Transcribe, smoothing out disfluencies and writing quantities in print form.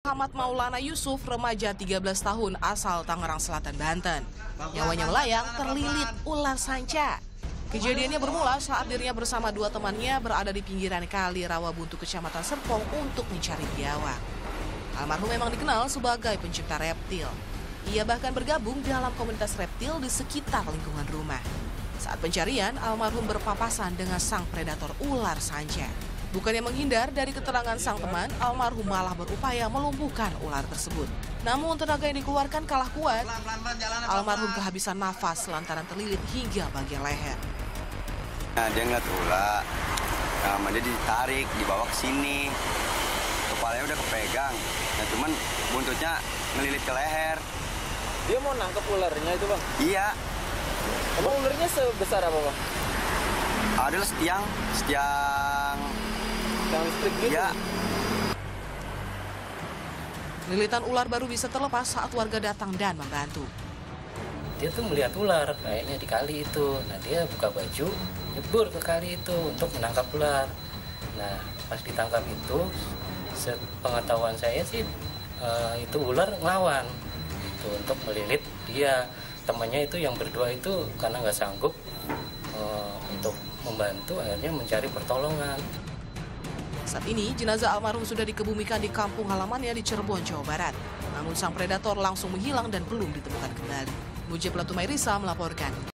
Muhammad Maulana Yusuf, remaja 13 tahun asal Tangerang Selatan, Banten. Nyawanya melayang terlilit ular sanca. Kejadiannya bermula saat dirinya bersama dua temannya berada di pinggiran kali Rawabuntu, Kecamatan Serpong untuk mencari biawak. Almarhum memang dikenal sebagai pencipta reptil. Ia bahkan bergabung dalam komunitas reptil di sekitar lingkungan rumah. Saat pencarian, almarhum berpapasan dengan sang predator ular sanca. Bukannya menghindar dari keterangan sang teman, almarhum malah berupaya melumpuhkan ular tersebut. Namun tenaga yang dikeluarkan kalah kuat. Almarhum kehabisan nafas lantaran terlilit hingga bagian leher. Nah, dia ngeliat ular, dia ditarik, dibawa ke sini. Kepalanya udah kepegang, nah cuman buntutnya ngelilit ke leher. Dia mau nangkep ularnya itu, Bang? Iya. Emang ularnya sebesar apa, Bang? Ada setiang listrik gitu? Iya. Lilitan ular baru bisa terlepas saat warga datang dan membantu. Dia tuh melihat ular kayaknya di kali itu. Nah, dia buka baju, nyebur ke kali itu untuk menangkap ular. Nah, pas ditangkap itu, sepengetahuan saya sih itu ular ngelawan itu untuk melilit dia. Temannya itu yang berdua itu karena nggak sanggup untuk membantu, akhirnya mencari pertolongan. Saat ini, jenazah almarhum sudah dikebumikan di kampung halamannya di Cirebon, Jawa Barat. Namun sang predator langsung menghilang dan belum ditemukan kembali. Mujib Latumairisa melaporkan.